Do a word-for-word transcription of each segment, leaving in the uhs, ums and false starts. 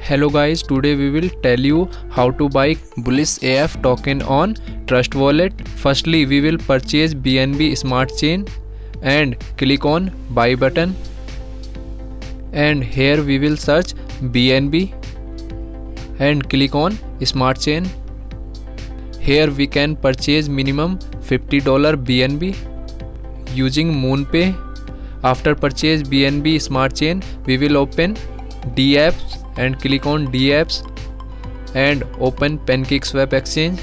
Hello guys, today we will tell you how to buy Bullish A F token on Trust Wallet. Firstly, we will purchase B N B Smart Chain and click on buy button, and here we will search B N B and click on Smart Chain. Here we can purchase minimum fifty dollars B N B using MoonPay. After purchase B N B Smart Chain, we will open D apps and click on D apps and open PancakeSwap exchange,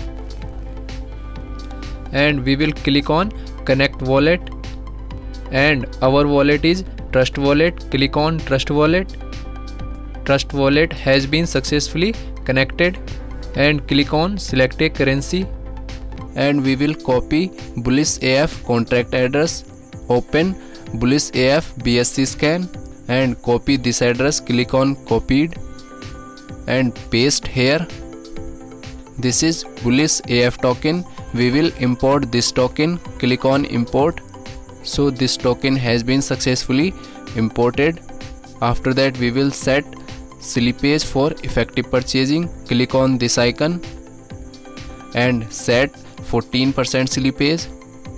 and we will click on connect wallet, and our wallet is Trust Wallet. Click on Trust Wallet. Trust Wallet has been successfully connected, and click on select a currency, and we will copy Bullish A F contract address. Open Bullish A F B S C scan and copy this address. Click on copied and paste here. This is Bullish A F token. We will import this token. Click on import. So this token has been successfully imported. After that, we will set slippage for effective purchasing. Click on this icon and set fourteen percent slippage.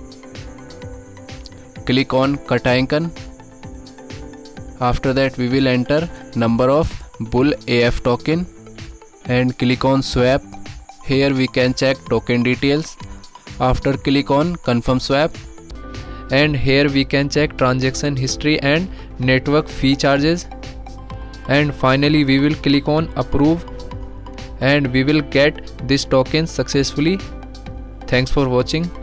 Click on cut icon. After that, we will enter number of Bull A F token and click on swap. Here we can check token details. After click on confirm swap, and here we can check transaction history and network fee charges, and finally we will click on approve, and we will get this token successfully. Thanks for watching.